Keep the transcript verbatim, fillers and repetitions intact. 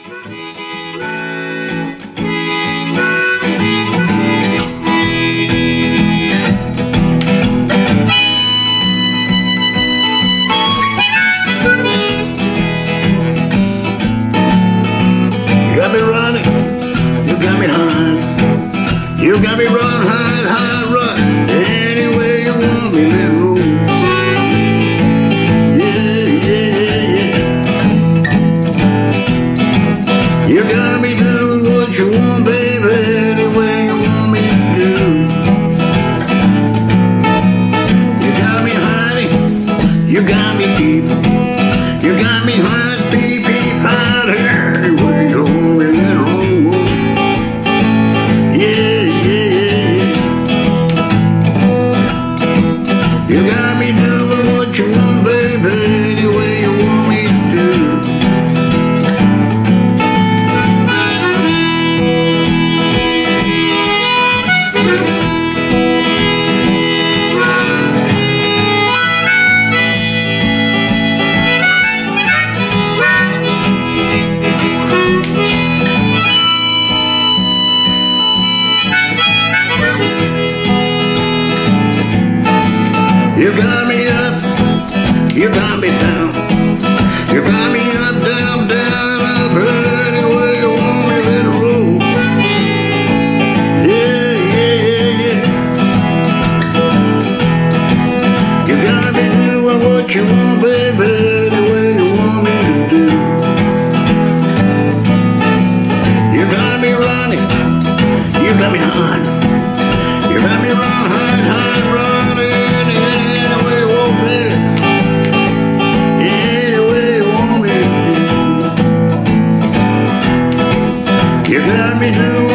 You got me run, hide, hide, run. Any way you want me, let roll. Yeah, yeah, yeah. You got me doing what you want, baby, any way you want me to do. You got me hiding, you got me deep. You got me hide, peep, peep, hide, any way you want me, let roll. Yeah. You got me doing what you want, baby, any way you want me to do. You got me up, you got me down. You got me up, down, down, up, any way you want me, let it roll. Yeah, yeah, yeah, yeah. You got me doing what you want, baby, any way you want me to do. You got me running, you got me hiding. You got me run, hide, hide, run. You got me doing